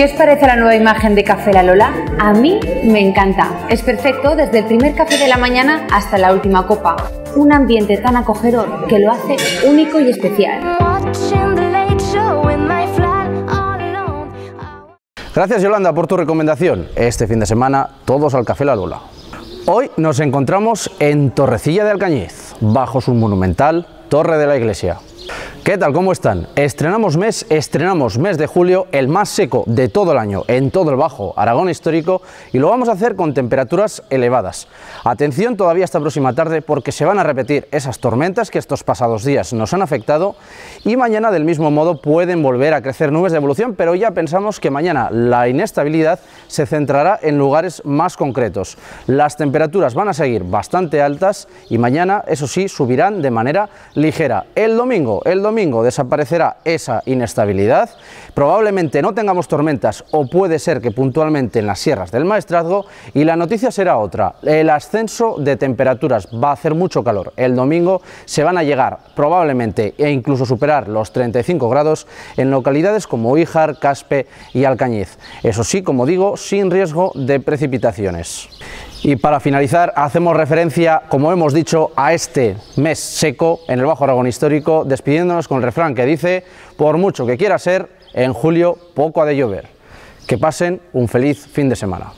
¿Qué os parece la nueva imagen de Café La Lola? A mí me encanta. Es perfecto desde el primer café de la mañana hasta la última copa. Un ambiente tan acogedor que lo hace único y especial. Gracias, Yolanda, por tu recomendación. Este fin de semana, todos al Café La Lola. Hoy nos encontramos en Torrecilla de Alcañiz, bajo su monumental Torre de la Iglesia. ¿Qué tal? ¿Cómo están? Estrenamos mes de julio, el más seco de todo el año en todo el Bajo Aragón histórico, y lo vamos a hacer con temperaturas elevadas. Atención todavía esta próxima tarde, porque se van a repetir esas tormentas que estos pasados días nos han afectado, y mañana del mismo modo pueden volver a crecer nubes de evolución, pero ya pensamos que mañana la inestabilidad se centrará en lugares más concretos. Las temperaturas van a seguir bastante altas y mañana, eso sí, subirán de manera ligera. El domingo desaparecerá esa inestabilidad, probablemente no tengamos tormentas, o puede ser que puntualmente en las sierras del Maestrazgo, y la noticia será otra: el ascenso de temperaturas. Va a hacer mucho calor. El domingo se van a llegar probablemente e incluso superar los 35 grados en localidades como Híjar, Caspe y Alcañiz. Eso sí, como digo, sin riesgo de precipitaciones. Y para finalizar, hacemos referencia, como hemos dicho, a este mes seco en el Bajo Aragón histórico, despidiéndonos con el refrán que dice: por mucho que quiera ser, en julio poco ha de llover. Que pasen un feliz fin de semana.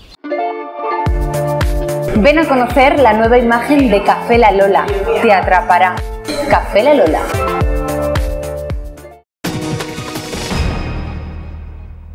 Ven a conocer la nueva imagen de Café La Lola. Te atrapará. Café La Lola.